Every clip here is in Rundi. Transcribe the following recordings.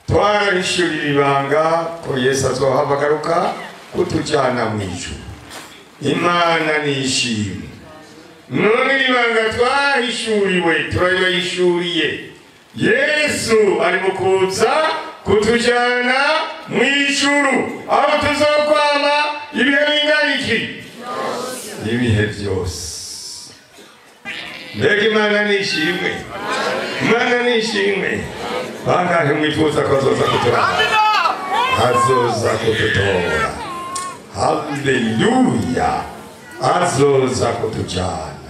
twarahishurira ibanga ko Yesu azohamagaruka kutujyana mu ijuru. Imana nishimwe. None ibanga twahishuriwe turayishuriye. Yesu ari mu kuza kutujyana mu ijuru, aho tuzokwama ibihe bingana iki? Ibihe byose. Mbega Imana nishimwe. Imana nishimwe. Bangahe mwifuza ko azoza kuturaba? Azoza kututora. Haleluya. Azoza kutujyana.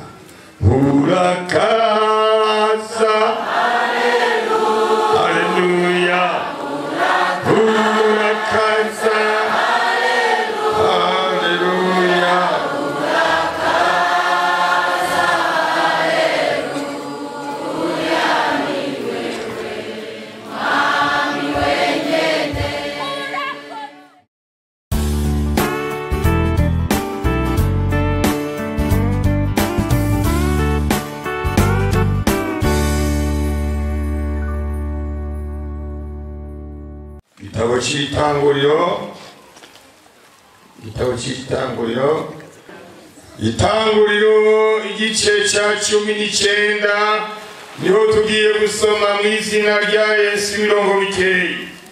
Urakaza. Haleluya. Haleluya. Urakaza. Haleluya. Itanguriro igice cya 19 niho tugiye gusoma mu izina rya Yesu mirongo mikeyi.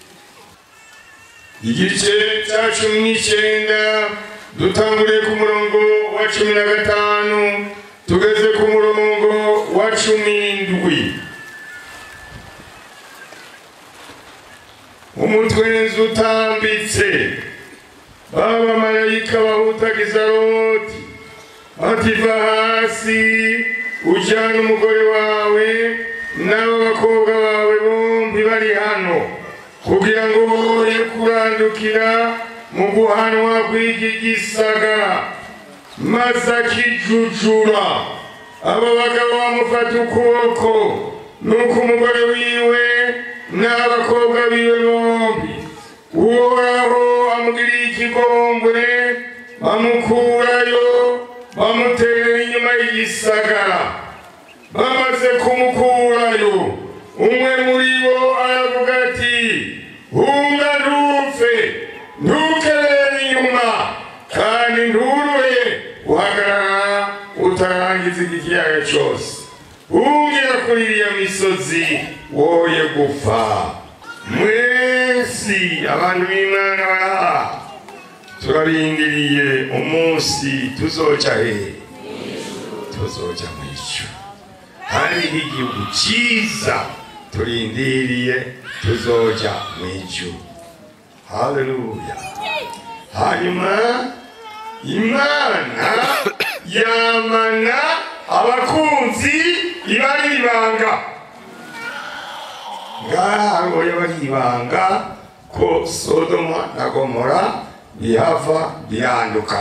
Igice cya 19 dutanguriye ku murongo wa 15 tugeze ku murongo wa 17. Umutwenzi utambitse baba marayika bahutagiza Loti bativa hasi ujyana umugore wawe n'abo bakobwa bawe bombi bari hano kugira ngo boye kurandukira mu guhanwa kw'iki gisagara. Maze akijujura abo bagabo bamufata ukuboko, nuko umugore wiwe n'abakobwa biwe bombi Uhoraho amugiriye ikigongwe, bamukurayo bamutera inyuma y'igisagara. Bamaze kumukurayo, umwe muri bo aravuga ati, hunga ntupfe, ntukebere inyuma, kandi nturuhe uhagarara utarangiza iki kiyaga cyose. Ungera kuri iriya misozi woye gupfa. Mwesi abantu b'Imana baraha turarindiriye umunsi tuzoja he? Tuzoja mu ijuru. Hari igihugu cyiza turindiriye tuzoja mu ijuru. Haleluya. Hanyuma Imana yamana abakunzi ibari ibanga. Ngaho yabari ibanga ko Sodoma na Gomora bihava biranduka.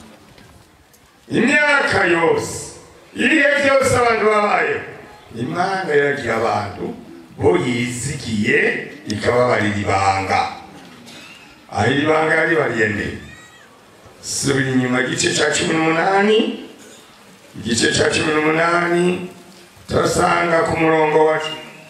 Imyaka yose ibihe byose abantu babaye, Imana yaragira abantu bo yizigiye ikababarira ibanga. Aho ibanga yari bariyende. Subira inyuma igice cya 18. Igice cya 18 turasanga ku murongo wa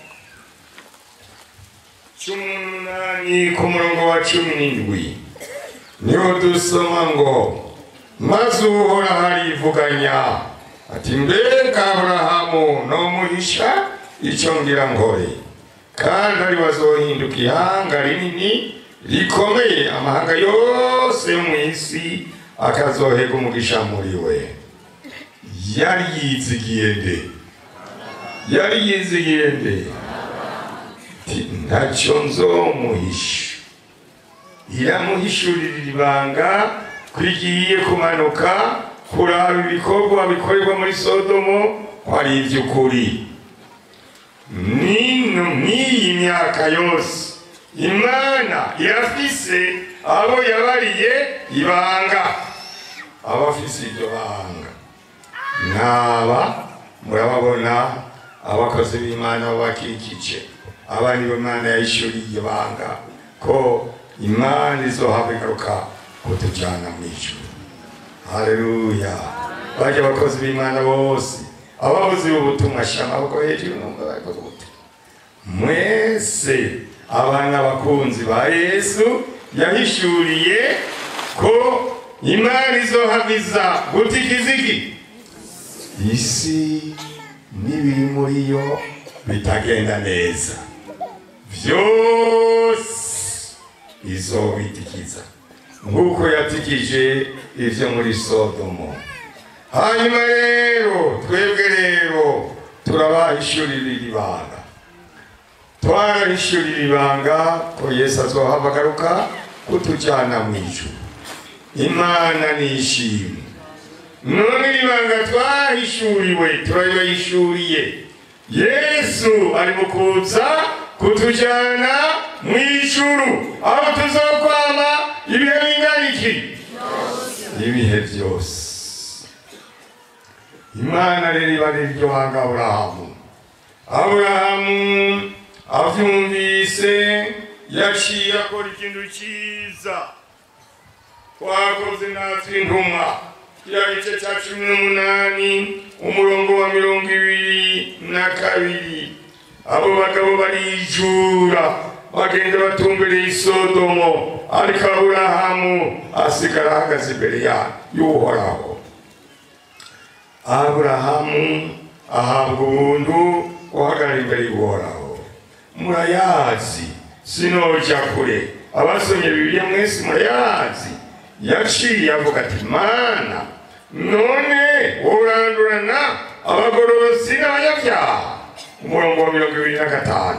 18 ku murongo wa 17 niho dusoma ngo, maze Uhoraho arivuganya ati, mbega Aburahamu nomuhisha icyo ngira nkore, kandi ari bazohinduka ihanga rinini rikomeye, amahanga yose yo mu isi akazohega umugisha muri we. Yari yizigiye nde? Ntacyo nzomuhisha. Iramuhishurira ibanga kwigiye kumanuka kuraba ibikorwa bikorerwa muri Sodomo ko ari iby'ukuri. N'iyi myaka yose Imana irafise abo yabariye ibanga. Abafise iryo banga naba murababona abakozi b'Imana bakikije. Abandi b'Imana yayishuriye ibanga ko Imana izohava igaruka kutujyana mu ijuru. Haleluya. Bajya abakozi b'Imana bose, abavuzi b'ubutumwa shama bako hejuru n'umwe bakoze ubutumwa. Mwese abana bakunzi ba Yesu yahishuriye ko Imana izohaviza gutikizigi isi n'ibiri muri yo bitagenda neza vyose izobitikiza nk'uko yatikije ivyo muri Sodomo. Hanyuma rero twebwe rero turabahishurira ibanga, twarahishurira ibanga ko Yesu azohava agaruka kutujana mw'ijuru. Imana nishimwe. None ibanga twahishuriwe turayishuriye. Yesu ari mu kuza kutujana mw'ijuru, aho tuzokwama ibihe bingana iki? Ibihe byose. Imana rero ibariryo hanga Aburahamu avyumvise yaciye akora ikintu ciza. Twakoze natwe intumwa kiriya gice ca 18 umurongo wa 22. Abo bagabo barijura bagenda batumbereye i Sodomo, ariko Aburahamu asigara ahagaze imbere y'Uhoraho. Aburahamu ahabwa ubuntu guhagarara imbere y'Uhoraho. Murayazi, sinoja kure, abasomye Bibiliya mwese murayazi. Yaciye avuga ati, Mana, none urandurana abagororosi n'abanyabyaha. Umurongo wa 25.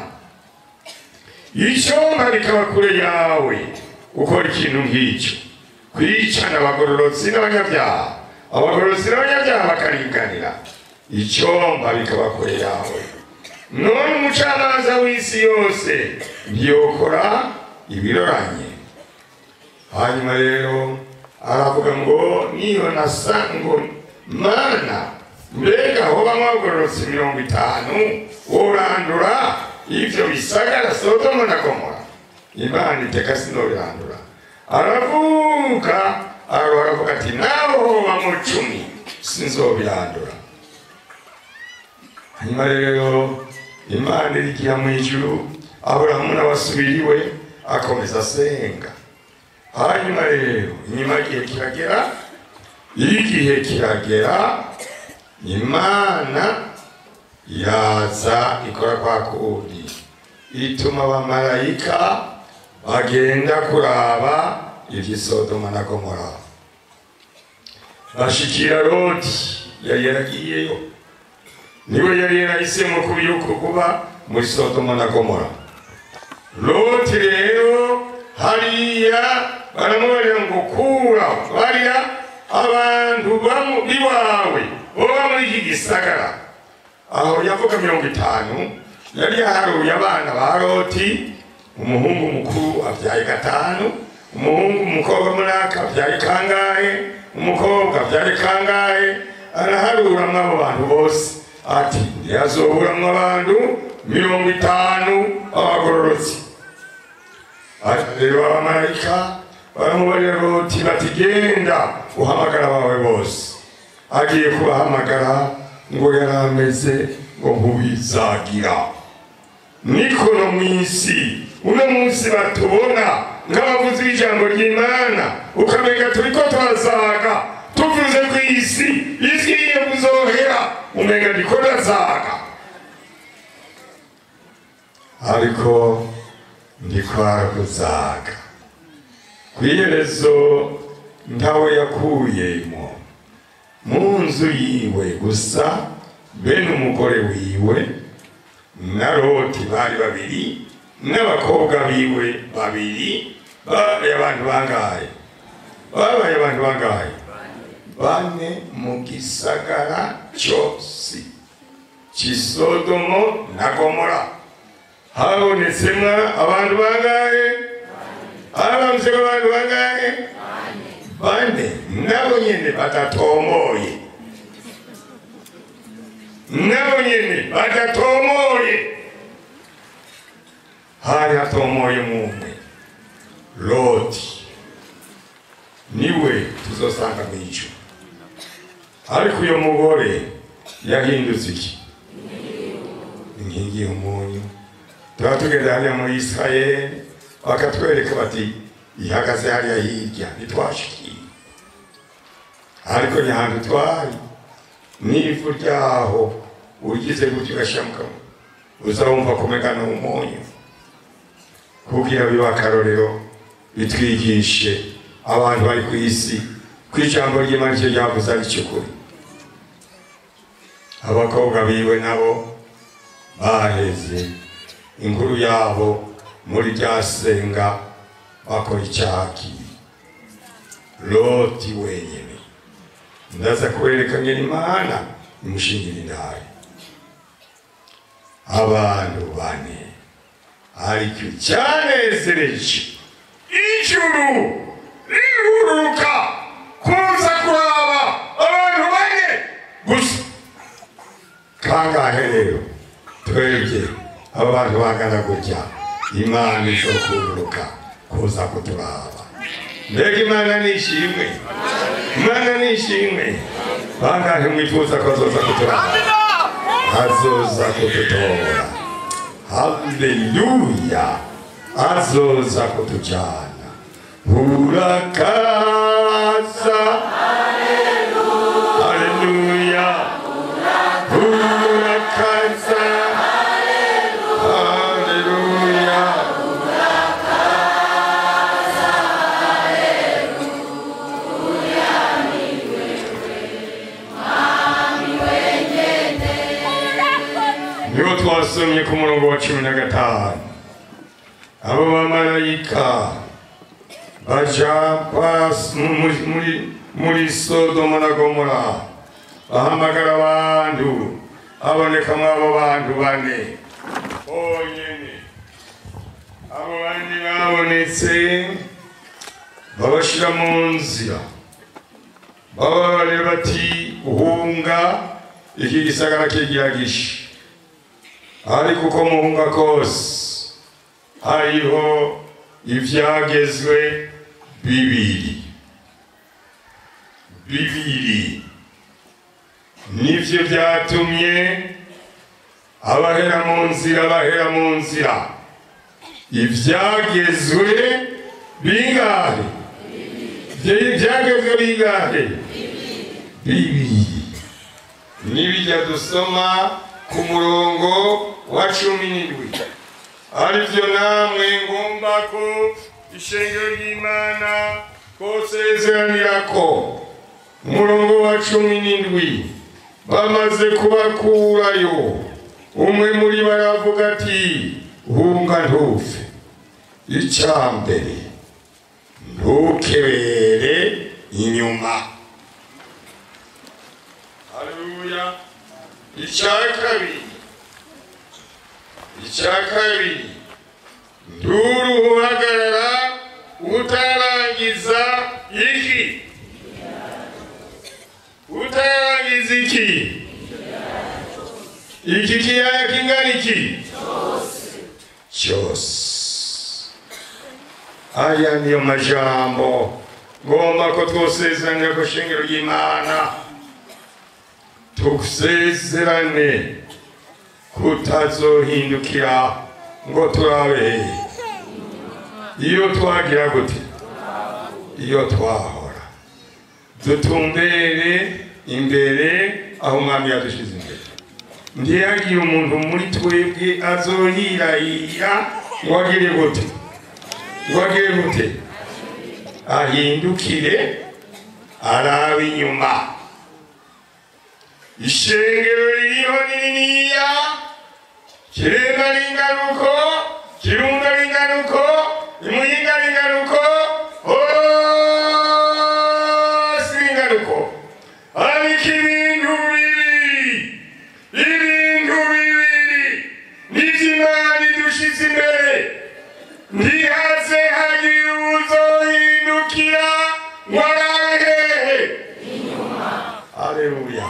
Icomba bikaba kure yawe gukora ikintu nk'icyo, kwicana abagororosi n'abanyabyaha, abagororosi n'abanyabyaha bakariganira. Icomba bikaba kure yawe. None umucamanza w'isi yose ntiyokora ibiroranye. Hanyuma rero aravuga ngo niyo nasango Mana, mbega hoba mwagororotse 50 urandura ivyo bisagara Sodomo na Gomora. Imana iteka sinobirandura. Aravuga ati nabo hoba mu 10 sinzobirandura. Hanyuma rero Imana irigira mw'ijuru, Aburahamu n'abasubiriwe akomeza asenga. Hanyuma rero inyuma igihe kiragera Imana yaza ikora kwa kundi, ituma abamarayika bagenda kuraba ivyi Sodoma na Gomora. Bashikira Loti yari yaragiyeyo, niwe yari yarahisemo kuba muri Sodoma na Gomora. Loti rero hariya baramubarira ngo kura bariya abantu biwawe boba muri iki gisagara. Aho yavuga 50 yari yaharuye abana ba Loti, umuhungu mukuru avyaye 5, umuhungu umukobwa munaka avyaye kangahe, umukobwa avyaye kangahe. Araharura mw'abo bantu bose ati yazoburamwo abantu 50 abagororotsi. Rero abamarayika baramubarira Loti bati genda uhamagara bawe bose. Agiye kubahamagara ngo yarameze ngo nkubizagira. Niko no mw'isi uno munsi batubona nk'abavuzi b'ijambo ry'Imana, ukamenya turiko turazaga tuvuze ku isi igiye kuzohera, umenga ndiko ndazaga, ariko ndikwara kuzaga. Kw'iherezo ntawe yakuyemo mu nzu yiwe gusa bene umugore wiwe na Loti bari babiri n'abakobwa biwe babiri. Babaye abantu bangahe? Bane mu gisagara cyose cy'i Sodomo na Gomora. Habonetsemwo abantu bangahe? Abamze abantu bangahe? Bane. Nabo nyene badatomoye. Hari hatomoye mumwe Loti, niwe tuzosanga mw'ijuru. Ariko uyo mugore yahindutse iki? Inkingi y'umunyu tuba tugeze hariya muri Israeli bakatwereka bati ihagaze hariya hirya ntitwashikiye, ariko ni ahantu twari n'ivu ryaho ugize gutyo ugashyira mu kanwa uzawumva kumega n'umunyu, kugira bibe akarorero bitwigishe abantu bari ku isi ko ijambo ry'Imana ryo ryavuze ari cy'ukuri. Abakobwa biwe nabo baheze inkuru yabo muri rya senga bakora icyaki. Loti wenyine ndaza kwereka ngene Imana imushingira indari. Abantu bane ariko cyanezereje ijuru rihuruka kuza kuraba abantu bane gusa. Kangahe rero twebwe aba bantu bangana gutya Imana ishokuruka kuza kuturaba. Mbega Imana nishimwe, Imana nishimwe. Bangahe mwifuza ko azoza kuturaba, azoza kututora. Haleluya, azoza kutujana. Urakaza, haleluya, urakaza, haleluya, niho twasomye ku murongo wa 15. Abo bamarayika baja muri Sodoma na Gomora bahamagara abantu, habonekamo abo bantu bane bonyene. Abo bandi babonetse babashira mu nzira, bababare bati uhunga iki gisagara kigiragisha, ariko uko muhunga kose hariho ivyagezwe bibiri nivyo vyatumye abahera mu nzira. Ivyagezwe bingahe? Ivyagezwe bingahe? Bibiri. Nibijya dusoma ku murongo wa 17. Arivyo namwe ngomba ko ishengero ry'Imana kosezeranirako. Umurongo wa 17, bamaze kubakurayo umwe muri baravuga ati hunga ntufe. Icyambere ntukebere inyuma. Haleluya. Icyakabiri nturuhagarara utarangiza iki? Utarangiza iki? Iki kiyaya kingana iki? Cyose. Aya niyo majambo ngomba ko twosezerana ko shingiro y'Imana tukusezerane kutazohindukira ngo turabe iyo twagira gute, iyo twahora dutumbere imbere aho Umwami yadushize imbere. Ndiyagiye umuntu muri twebwe azohirahira ngo agire gute, ahindukire arabe inyuma. Ishengero ririho niniya, Kiremba ringanuko, Kirunga ringanuko, Imuyinga ringanuko, hose ringanuko. Ariko ibintu bibiri n'ivy'Imana idushize imbere. Ntihaze hagira uzohindukira ngo arabe hehe? Inyuma. Haleluya.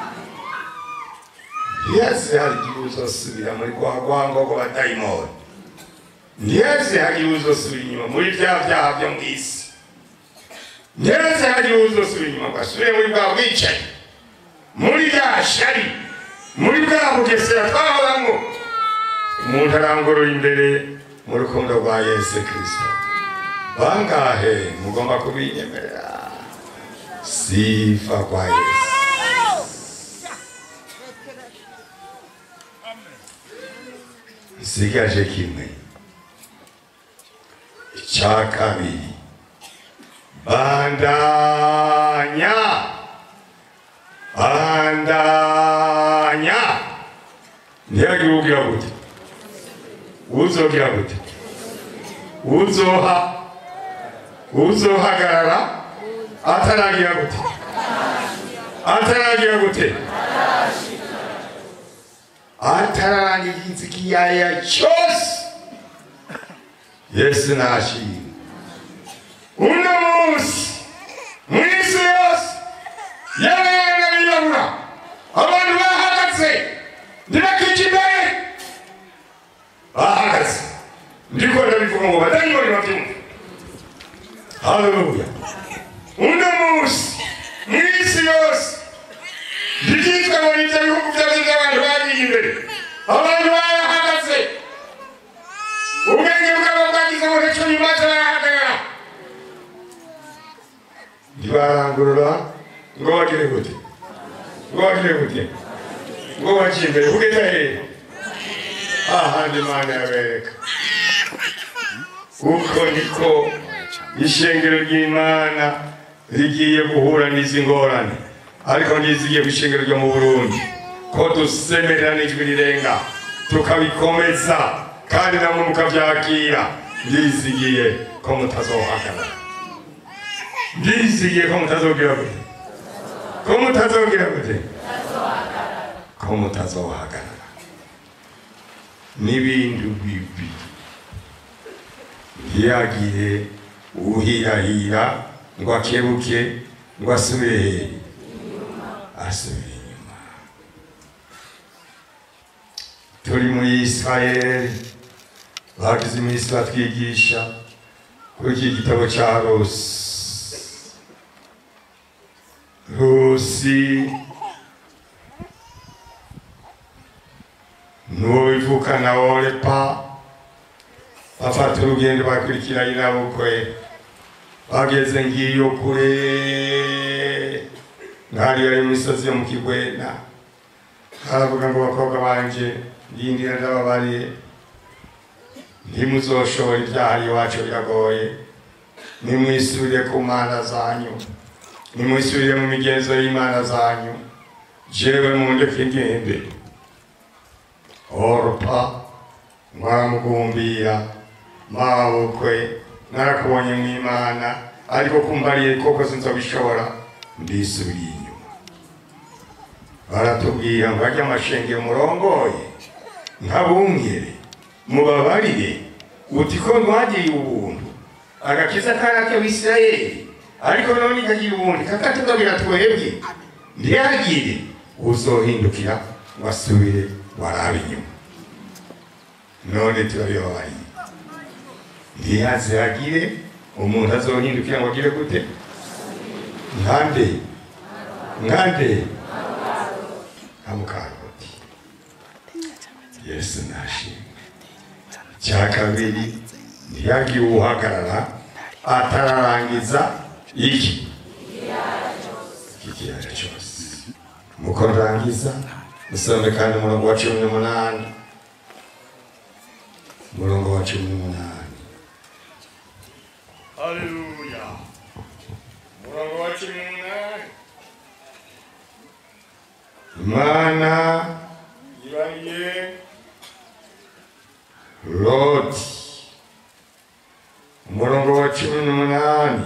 Ntihaze hagira uzosubira muri kwa rwango rw'abadayimoni. Ntihaze hagira uzosubira inyuma muri bya byaha byo mu isi. Ntihaze hagira uzosubira inyuma ngo asubire muri bwa bwicanyi, muri bya shari, muri bwa bugesera twahoramwo. umuntu arangurura imbere mu rukundo rwa Yesu Kristo. Bangahe mugomba kubinyemerera? Sifa kwa Yesu. Sigaje kimwe icya kabiri, bandanya ntihagire ugira gute, uzogira gute, uzohagarara ataragira gute, atararangiza ikiyaya cyose. Yesu nashimwe. Uno munsi mw'isi yose y'abana b'irabura abantu bahagaze ndibakije imbere, bahagaze ndiko ndabivuga ngo badayimoni babyumve. Haleluya. Uno munsi mw'isi yose ndikitwa ngo ni ibihugu by'abantu bagiye imbere, abantu bahagaze ubwenge bwabo bwagize ngo ntacyo bimaze, barahagarara ntibarangurura ngo bagire gute, ngo baciye imbere kugeza hehe? Ahandi Imana yabereka. Uko niko ishengero ry'Imana rigiye guhura n'izi ngorane, ariko ndizigiye ku ishengero ryo mu Burundi ko dusemerera n'ijwi rirenga tukabikomeza kandi namwe mukabyakira. Ndizigiye ko mutazohagarara, ndizigiye ko mutazogira gute, ko mutazohagarara n'ibindi bibi. Ntihagire uhirahira ngo akebuke ngo asubire inyuma. Turi muri Israeli, bagize iminsi batwigisha kuri iki gitabo cya Rusi n'uwo bivukana Orepa bafata urugendo bakurikira inabukwe. Bageze ngiyo kure ngari ari imisozi yo mu Kigwena, haravuga ngo bakobwa banje ndindira ndababariye, ntimuzoshobora ibyaha iwacu biragoye, nimwisubire ku mana zanyu, nimwisubire mu migenzo y'Imana zanyu, jewe mundeke ngende. Orpa mwaramugumbira mabukwe, narakubonye mu Imana, ariko kumbariye koko sinzobishobora, ndisubiriye inyuma. Baratubwira ngo ajya amashengero murongoye nkabumwire mubabarire uti ko mwagiriye ubuntu agakiza karake w'Isirayeli, ariko none ikagira ubuntu kakatugabira twebwe, ntihagire uzohindukira ngo asubire warabe inyuma. None turabibabariye, ntihazagire umuntu azohindukira ngo agire gute, nkande Mukaroti. Yesu nashimwe. Cya kabiri, ntihagire uhagarara atararangiza iki kiyaya cyose. Muko ndangiza musome kandi umurongo wa 18, umurongo wa 18. Haleluya. Umurongo wa 18. Imana ibariye Loti. Umurongo wa 18.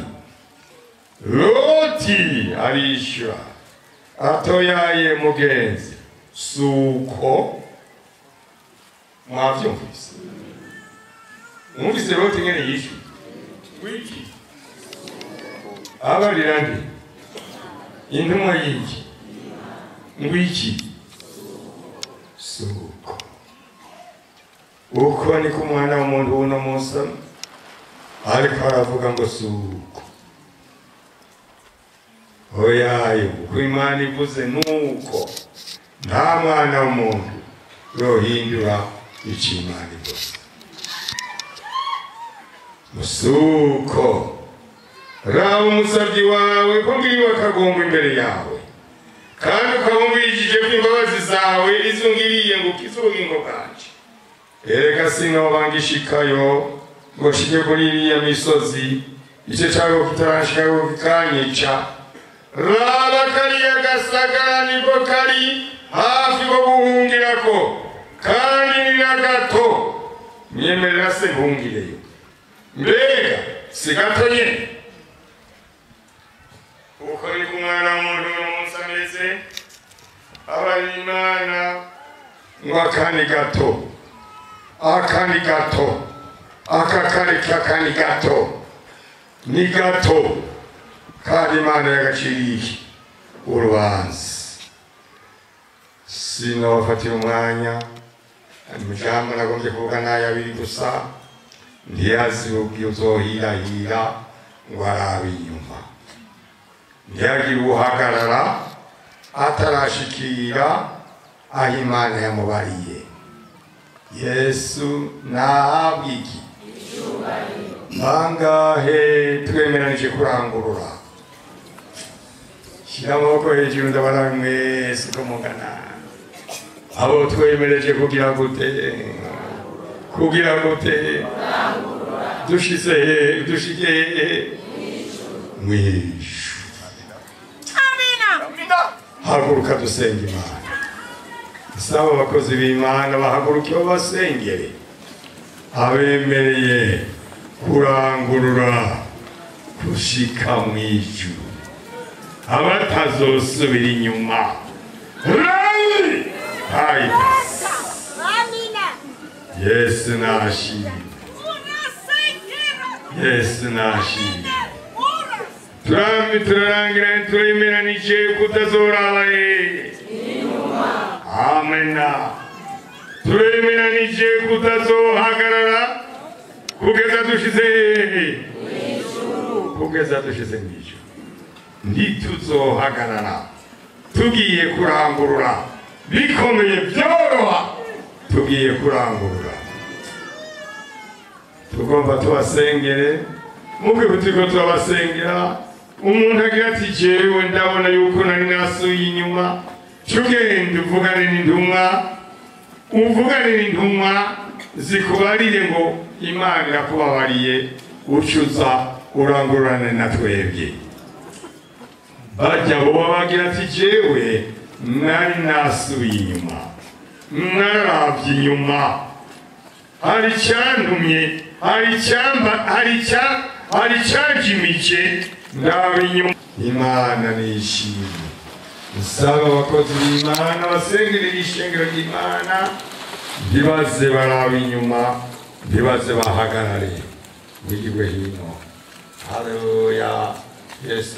Loti arishyura atoyaye mugenzi, suko mwavyumvise. Mwumvise Loti ngene yishyura wiki abarira ndi intumwa y'iki ngwiki suko. Uko ni kumwana w'umuntu uno munsi ariko aravuga ngo suko. Oyayo uko Imana ivuze nuko nta mwana w'umuntu yohindura ic'Imana ivuze. Musuko raba umusabyi wawe ko ngiriwe akagomba imbere yawe, kandi ukabumwijije ko imbabazi zawe izo ngiriye ngo ukize ubugingo bwanje. Erega sinobangishikayo ngo nshike kuri iriya misozi, igice cyawe kitarashikaho kikanyica. Raba kariya gasagara niko kari hafi ko guhungirako, kandi ni na gato. Myemerera se nkungireyo. Mbega si gato nyene. Uko ni kumwana w'umuntu n'umunsi ameze, abari Imana ngo akandi gato, akandi gato, akakare kakandi gato, ni gato, kandi Imana yagaciriye urubanza. Sinobafatira umwanya, amajambo nagombye kuvuga n'ayabiri gusa, ntiyazi ubwiye uzohirahira ngo arabe inyuma, ntiyagira uhagarara atarashikira aho Imana yamubariye. Yesu nahabwe iki? Bangahe twemeranije kurangurura? Shira amaboko hejuru ndabona mwese ko mungana. Abo twemereje kugira gute? Kugira gute? Dushike mwishu. Amina. Haguruka dusenga Imana. Saba abakozi b'Imana bahaguruke basengere abemereye kurangurura gushika mwijuru, abatazosubira inyuma. Amina. Yesu nashimye. Yesu nashimye. Turarangira turemeranije kutazoraba inyuma. Amena. Turemeranije kutazohagarara kugeza dushize mwijuru. Kugeza dushize mwijuru. Ntituzohagarara tugiye kurangurura bikomeye byoroha, tugiye kurangurura. Tugomba tubasengere, mubwe kutiko turabasengera. Umuntu agira ati jewe ndabona yuko nari nasuye inyuma, tugende uvugane n'intumwa zikubarire ngo Imana irakubabariye, ucuza urangururane na twebwe. Bajya bo bagira ati jewe nari nasuye inyuma, naravye inyuma, hari icyantumye, hari icyanjimije, ndaba inyuma. Imana nishimye. Nsaba abakozi b'Imana basengerera ishengero ry'Imana, ntibaze baraba inyuma, ntibaze bahagarare, mwigirwe hino. Haleluya. Yesu.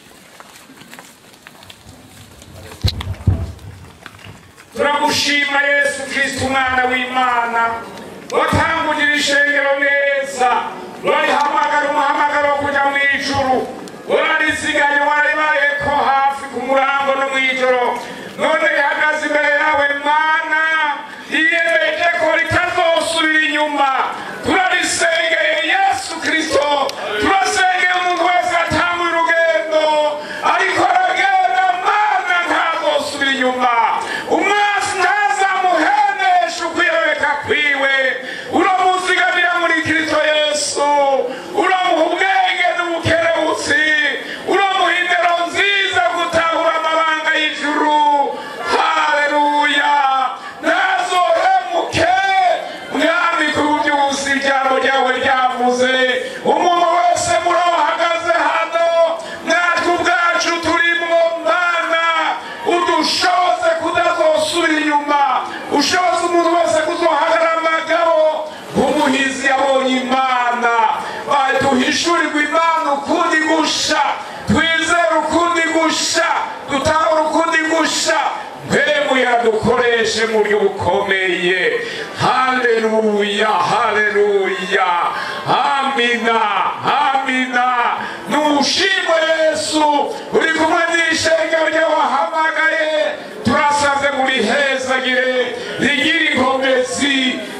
Turagushima Yesu Kristo umwana w'Imana, watangurira ishengero neza, warihamagara umuhamagaro kujya mu ijuru, wararisiganye waribayeko hafi ku murango no mw'ijoro, none rihagaze imbere yawe Mana, yiyemeje ko ritazosubira inyuma. Turarisengeye Yesu Kristo, turasengeye umuntu wese atanguye urugendo ariko aragenda, Mana ntazosubira inyuma. Umwasi ntazamuhenesha ukwiyobeka kwiwe, uramuzigamira muri Kristo Yesu, uramuha ubwenge n'ubukerebutsi, uramuha indero nziza gutahura amabanga y'ijuru. Haleluya. Ntazohemuke mwami kubyusa ijambo ryawe ryavuze. Umuntu wese murahagaze hano, natwe ubwacu turimwo, Mana udushoboze kudazosubira inyuma, ushoboze umuntu wese kuzohagarara amagabo nk'umuhizi yabonye Imana. Duhishurirwe Imana ukundi gusha, twizere ukundi gusha, dutahura ukundi gusha, mpemu yadukoreshe mu buryo bukomeye. Haleluya, haleluya. Amina, amina. Nushimwe Yesu, uri kumwe n'ishengero ryawahamagaye, turasabye muri hezagire, rigira inkomezi,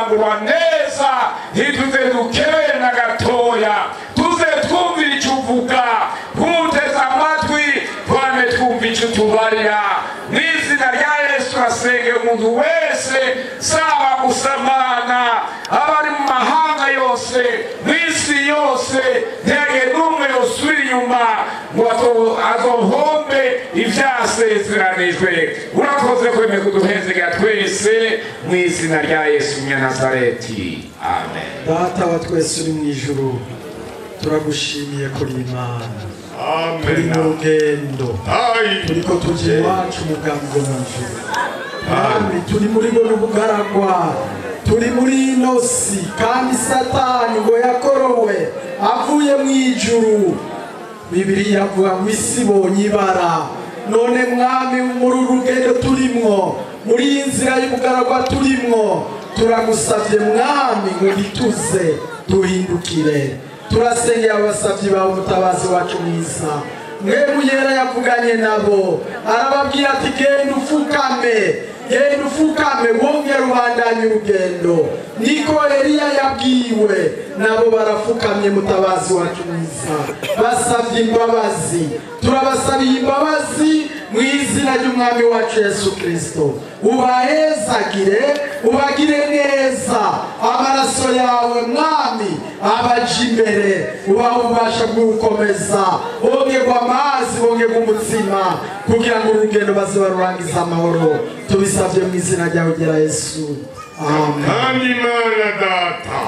kurangurwa neza, ntituze dukebere na gatoya, tuze twumvira icyo uvuga, ntuteze amatwi twame twumva icyo tubarira. Mu izina rya Yesu asenge umuntu wese, saba gusamana abari mu mahanga yose, mu isi yose, ntihagire n'umwe yosubira inyuma ngo azohombe ibyasezeranijwe. Urakoze kwemeye kuduhezegera twese mu izina rya Yesu Munyanazareti, amen. Data wa twese uri mu ijuru, turagushimiye kuri Imana. Turi mu rugendo, turiko tujya iwacu umugambi wo mu ijuru. Kandi turi muri buno bugaragwa, turi muri ino si, kandi Satani ngo yakorowe avuye mu ijuru. Bibiliya avuga ngo isi ibonye ibara. None Mwami, muri uru rugendo turimwo, muri iyi nzira y'ubugaragwa turimwo, turagusavye Mwami ngo ntituze duhindukire. Turasengera abasavyi bawe umutabazi wacu mwiza. Mwemu yera yavuganye nabo, arababwira ati genda ufukame, genda ufukame, wongere ubandanye urugendo. Niko Eliya yabwiwe, nabo barafukamye mutabazi wacu mwiza, basavye imbabazi. Turabasabiye imbabazi mu izina ry'umwami wacu Yesu Kristo. Ubahezagire, ubagire neza, amaraso yawe Mwami abaje imbere, ubaha ububasha bwo gukomeza, bongerwa amazi, bongerwa umutsima, kugira ngo urugendo baze barurangiza amahoro. Tubisabye mu izina ryawe ryera Yesu, amen. Kandi Mana Data,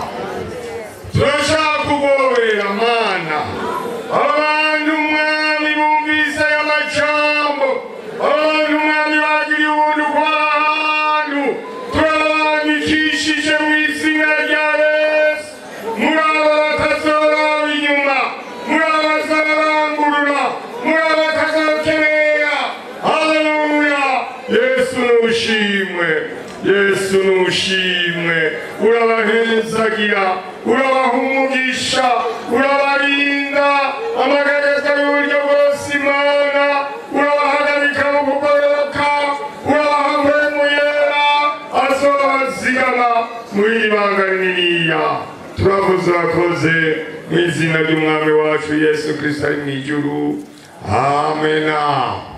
turashaka kuguhobera Mana, abantu Mwami bumvise aya majambo, abantu Mwami bagiriye ubuntu bw'ahantu, turabandikishije mu izina rya Yesu. Muri abo batazoraba inyuma, muri abo bazarangurura, muri abo batazokebera. Haleluya! Yesu nushimwe, Yesu nushimwe. Urabahezagira, urabaha umugisha, urabarinda amagaragaza y'uburyo bwose Imana, urabahagarika mu kugororoka, urabaha mpwemu yera azobazigama muri iri banga rininiya. Turavuze urakoze mu izina ry'umwami wacu Yesu Kristo ari mu ijuru, amena.